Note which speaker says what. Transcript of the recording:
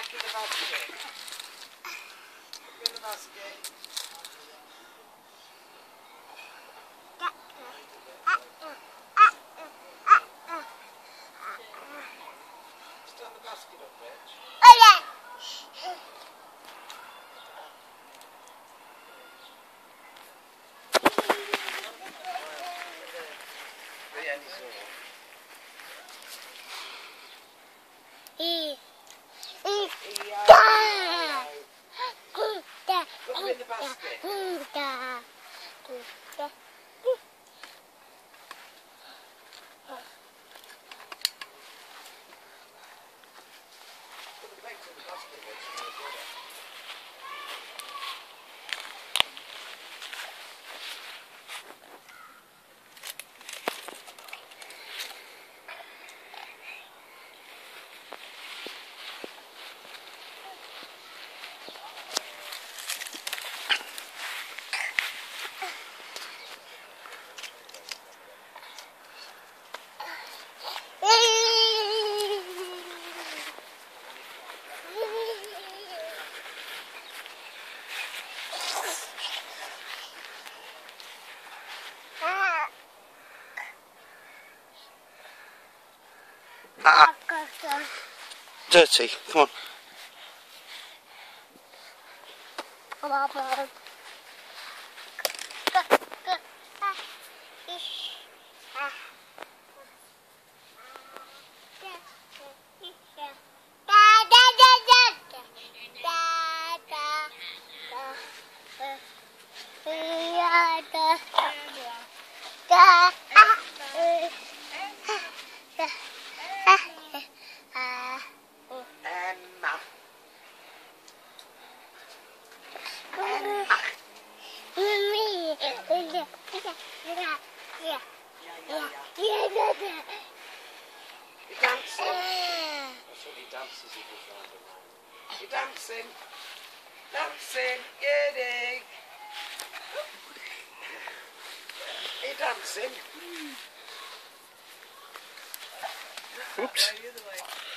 Speaker 1: back in the basket. Look in the basket. Stand the basket up, Rich.
Speaker 2: Oh yeah.
Speaker 1: The end is all. Put them in the basket. Put the plates in the basket, Rich. Dirty, come on. You're dancing. That's what he dances if you find him. You're dancing. Dancing. Giddy. You're dancing.
Speaker 3: Oops.
Speaker 1: The other way.